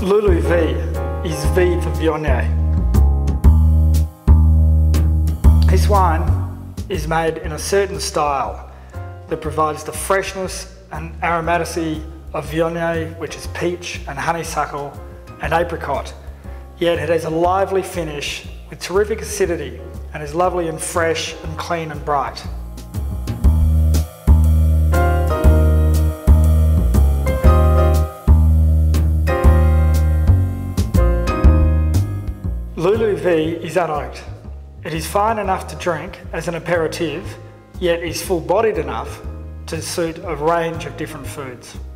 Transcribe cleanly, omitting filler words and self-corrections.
LuLu V is V for Viognier. This wine is made in a certain style that provides the freshness and aromaticity of Viognier, which is peach and honeysuckle and apricot, yet it has a lively finish with terrific acidity and is lovely and fresh and clean and bright. LuLu V is unoaked. It is fine enough to drink as an aperitif, yet is full-bodied enough to suit a range of different foods.